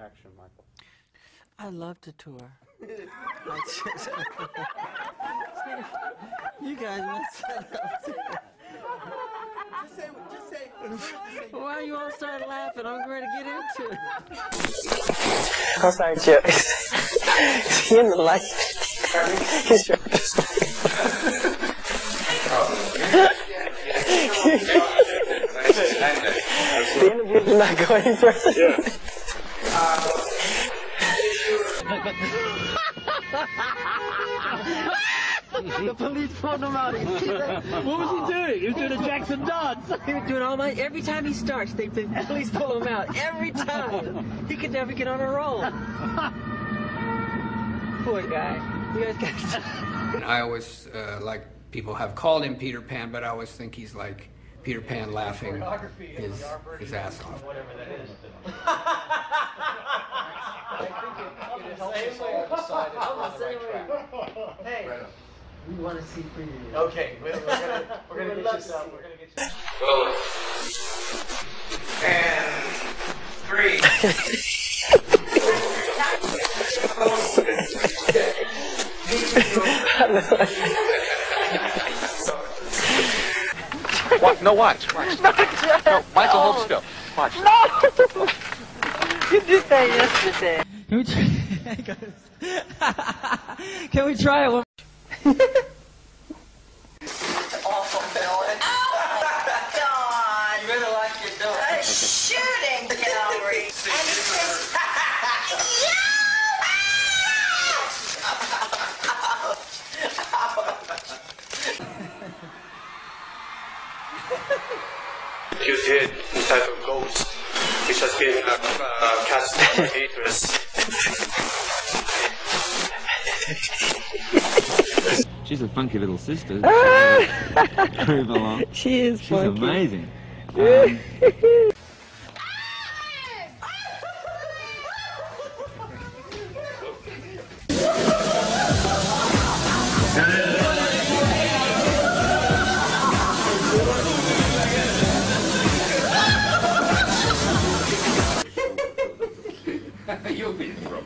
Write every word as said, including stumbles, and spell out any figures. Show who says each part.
Speaker 1: Action, Michael.
Speaker 2: I love to tour. You guys messed that up.
Speaker 1: Just say, just say, just say.
Speaker 2: Why you all start laughing? I'm ready to get into it.
Speaker 3: I'm sorry, Chip. Is he in the light? He's trying to... The interview did not go any further. Yeah.
Speaker 2: The police pulled him out. What was he doing? He was doing a Jackson dance. He was doing all my. Every time he starts, they, the police pull him out. Every time. He could never get on a roll. Poor guy. You guys got.
Speaker 4: I always uh, like people have called him Peter Pan, but I always think he's like Peter Pan laughing his his ass off.
Speaker 1: Whatever that is. I think it, it helps us all decide if we're on the right track. Hey,
Speaker 2: We want to see for you.
Speaker 1: okay, we're, we're gonna we're gonna get you some. We're gonna get you.
Speaker 4: Roll. And three.
Speaker 5: What? No, watch. Watch. No, Michael, hold still. Watch.
Speaker 3: No! You did that yesterday.
Speaker 2: Can we try? Can we try it one?
Speaker 6: Awful, Bill. Oh, God.
Speaker 3: You better like it, don't you?
Speaker 6: A shooting gallery. And it's just...
Speaker 7: You did type of ghost, which has been uh, uh, cast by haters.
Speaker 8: She's a funky little sister. Groove along.
Speaker 3: She is
Speaker 8: She's
Speaker 3: funky.
Speaker 8: amazing. Um,